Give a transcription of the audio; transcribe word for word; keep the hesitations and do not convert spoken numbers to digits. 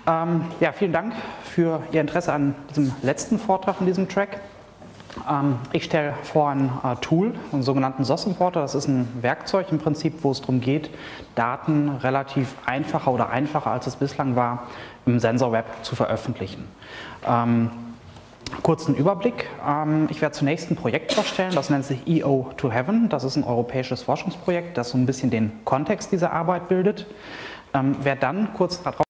Ähm, ja, vielen Dank für Ihr Interesse an diesem letzten Vortrag in diesem Track. Ähm, ich stelle vor ein äh, Tool, einen sogenannten S O S-Importer. Das ist ein Werkzeug im Prinzip, wo es darum geht, Daten relativ einfacher oder einfacher, als es bislang war, im Sensorweb zu veröffentlichen. Ähm, Kurzen Überblick. Ähm, ich werde zunächst ein Projekt vorstellen, das nennt sich E O to Heaven. Das ist ein europäisches Forschungsprojekt, das so ein bisschen den Kontext dieser Arbeit bildet. Ähm, werde dann kurz darauf